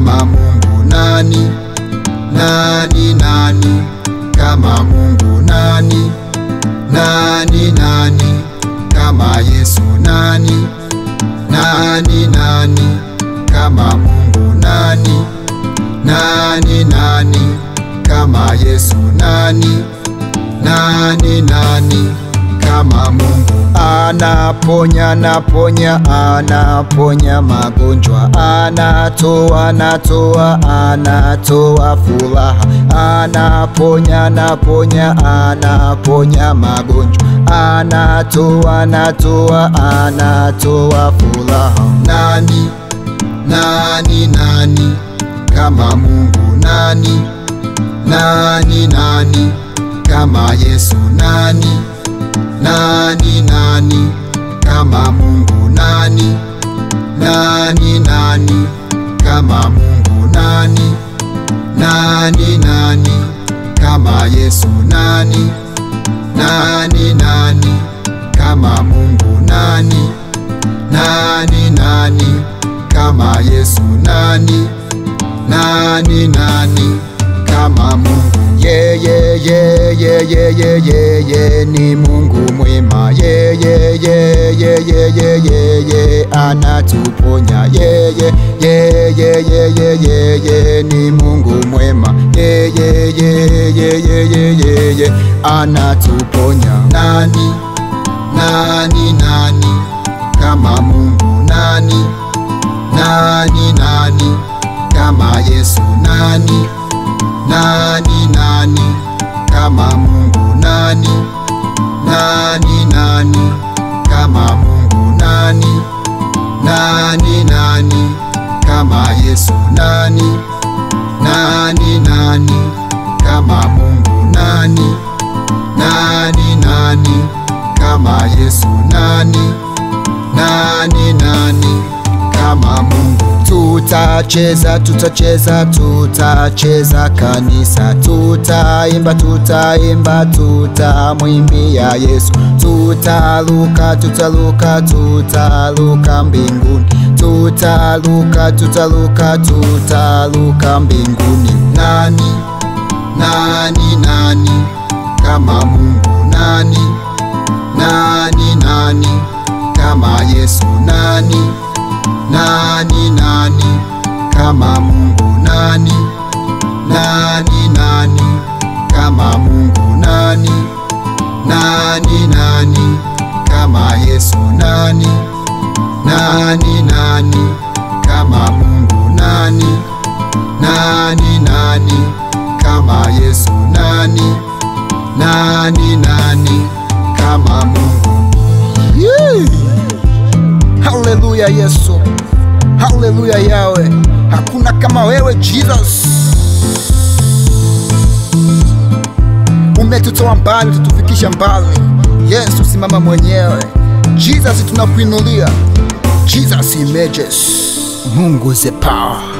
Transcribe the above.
kama Mungu? Nani? Nani, nani kama Mungu? Nani? Nani, nani kama Yesu? Nani? Nani, nani kama Mungu? Nani? Nani, nani kama Yesu? Nani? Nani, nani kama Mungu? Anaponya, anaponya, anaponya magonjwa, anatoa, anatoa, anatoa furaha. Anaponya, anaponya, anaponya magonjwa, anatoa, anatoa, anatoa furaha. Nani? Nani, nani kama Mungu? Nani? Nani, nani kama Yesu? Nani? Nani, nani kama Mungu? Nani? Nani, nani kama Mungu? Nani? Nani, nani kama Yesu? Nani? Nani, nani kama Mungu? Nani? Nani, nani kama Yesu? Nani? Nani, nani kama Mungu? Ye ni Mungu mwema. Ye anatuponya. Ye ni Mungu mwema. Ye anatuponya. Nani? Nani, nani kama Mungu? Nani? Nani, nani kama Yesu? Nani? Nani, nani kama Mungu? Nani? Nani, nani kama Mungu? Nani? Nani, nani kama Yesu? Nani? Nani, nani kama Mungu? Nani? Nani, nani kama Yesu? Nani? Nani, nani kama Mungu? Tutacheza, tutacheza, tutacheza kanisa. Tutaimba, tutaimba, tutamwimbia Yesu. Tutaluka, tutaluka, tutaluka mbinguni. Tutaluka, tutaluka, tutaluka mbinguni. Nani? Nani, nani kama Mungu? Nani? Nani, nani kama Yesu? Nani? Nani, nani kama Mungu? Nani? Nani, nani kama Mungu? Nani? Nani, nani kama Yesu? Nani? Nani, nani kama Mungu? Nani? Nani, nani kama Yesu? Nani? Nani, nani kama Mungu? Haleluya Yesu. Haleluya Yawe. Hakuna kama wewe Jesus. Umetutoa mbali, tutufikisha mbali. Yesu simama mwenyewe. Jesus tunakuinulia. Jesus images. Mungu is the power.